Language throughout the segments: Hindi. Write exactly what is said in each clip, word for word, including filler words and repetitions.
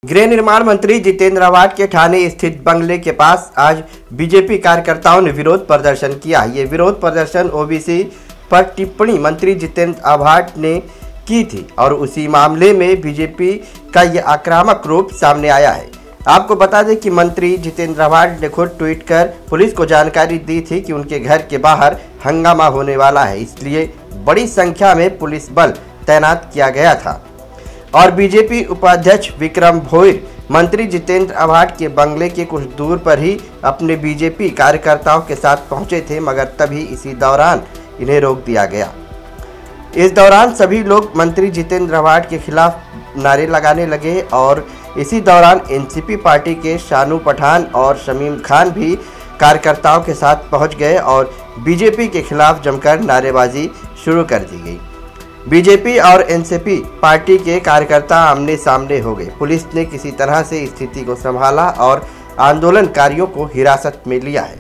गृह निर्माण मंत्री जितेंद्र आव्हाड के ठाणे स्थित बंगले के पास आज बीजेपी कार्यकर्ताओं ने विरोध प्रदर्शन किया। ये विरोध प्रदर्शन ओबीसी पर टिप्पणी मंत्री जितेंद्र आव्हाड ने की थी और उसी मामले में बीजेपी का ये आक्रामक रूप सामने आया है। आपको बता दें कि मंत्री जितेंद्र आव्हाड ने खुद ट्वीट कर पुलिस को जानकारी दी थी कि उनके घर के बाहर हंगामा होने वाला है, इसलिए बड़ी संख्या में पुलिस बल तैनात किया गया था। और बीजेपी उपाध्यक्ष विक्रम भोईर मंत्री जितेंद्र आव्हाड के बंगले के कुछ दूर पर ही अपने बीजेपी कार्यकर्ताओं के साथ पहुंचे थे, मगर तभी इसी दौरान इन्हें रोक दिया गया। इस दौरान सभी लोग मंत्री जितेंद्र आव्हाड के खिलाफ नारे लगाने लगे और इसी दौरान एनसीपी पार्टी के शानू पठान और शमीम खान भी कार्यकर्ताओं के साथ पहुंच गए और बीजेपी के खिलाफ जमकर नारेबाजी शुरू कर दी गई। बीजेपी और एनसीपी पार्टी के कार्यकर्ता आमने सामने हो गए। पुलिस ने किसी तरह से स्थिति को संभाला और आंदोलनकारियों को हिरासत में लिया है।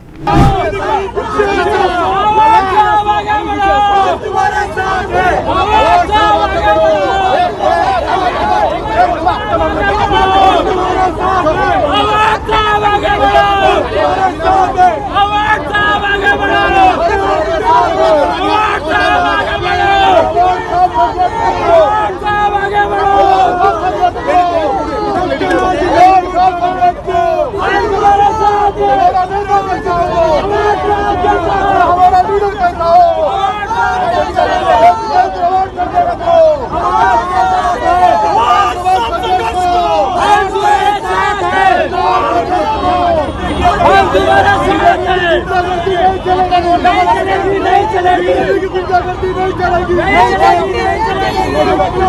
नहीं चलेगी, गुंडागर्दी नहीं चलेगी, नहीं चलेगी, नहीं चलेगी।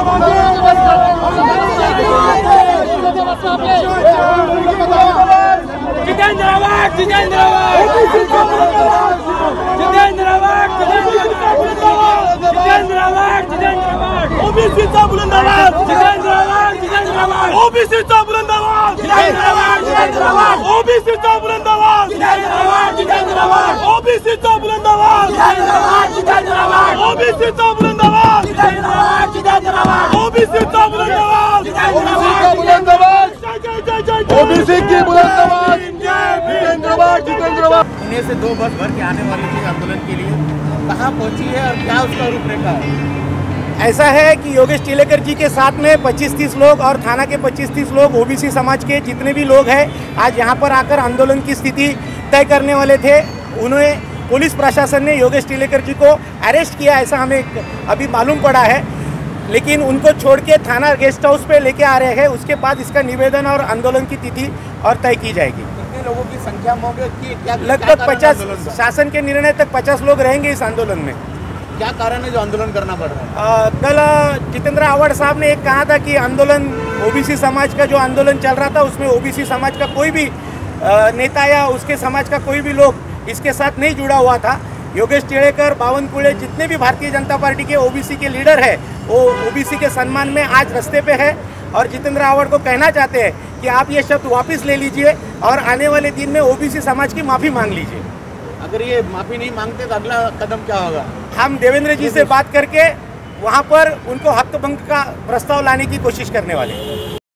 जितेंद्र आव्हाड, जितेंद्र आव्हाड, जितेंद्र आव्हाड, जितेंद्र आव्हाड, जितेंद्र आव्हाड, ओबीसीचा बुलंद आवाज, जितेंद्र आव्हाड, जितेंद्र आव्हाड, ओबीसीचा बुलंद आवाज, जितेंद्र आव्हाड, जितेंद्र आव्हाड, ओबीसीचा बुलंद आवाज, जितेंद्र आव्हाड, जितेंद्र आव्हाड, ओबीसीचा बुलंद आवाज, जितेंद्र आव्हाड, जितेंद्र आव्हाड, ओबीसीचा बुलंद आवाज, जितेंद्र आव्हाड, जितेंद्र आव्हाड, ओबीसीचा बुलंद आवाज, जितेंद्र आव्हाड, बुलंद आवाज, ओबीसी की बुलंद आवाज, जितेंद्र आव्हाड, जितेंद्र आव्हाड। पुणे से दो बस भर के आने वाली थी आंदोलन के लिए, कहाँ पहुंची है और क्या उसका रूपरेखा है? ऐसा है कि योगेश टिलेकर जी के साथ में पच्चीस तीस लोग और थाना के पच्चीस तीस लोग ओबीसी समाज के जितने भी लोग हैं आज यहाँ पर आकर आंदोलन की स्थिति तय करने वाले थे। उन्हें पुलिस प्रशासन ने योगेश टिलेकर जी को अरेस्ट किया, ऐसा हमें अभी मालूम पड़ा है, लेकिन उनको छोड़ के थाना गेस्ट हाउस पे लेके आ रहे हैं। उसके बाद इसका निवेदन और आंदोलन की तिथि और तय की जाएगी। कितने लोगों की संख्या में? लगभग पचास, शासन के निर्णय तक पचास लोग रहेंगे इस आंदोलन में। क्या कारण है जो आंदोलन करना पड़ रहा है? कल जितेंद्र आव्हाड साहब ने एक कहा था कि आंदोलन ओबीसी समाज का जो आंदोलन चल रहा था उसमें ओबीसी समाज का कोई भी आ, नेता या उसके समाज का कोई भी लोग इसके साथ नहीं जुड़ा हुआ था। योगेश टिलेकर, बावनकुळे, जितने भी भारतीय जनता पार्टी के ओबीसी के लीडर है वो ओबीसी के सम्मान में आज रास्ते पे है और जितेंद्र आव्हाड को कहना चाहते हैं कि आप ये शब्द वापस ले लीजिए और आने वाले दिन में ओबीसी समाज की माफ़ी मांग लीजिए। अगर ये माफ़ी नहीं मांगते तो अगला कदम क्या होगा? हम देवेंद्र जी से बात करके वहाँ पर उनको हक भंग का प्रस्ताव लाने की कोशिश करने वाले हैं।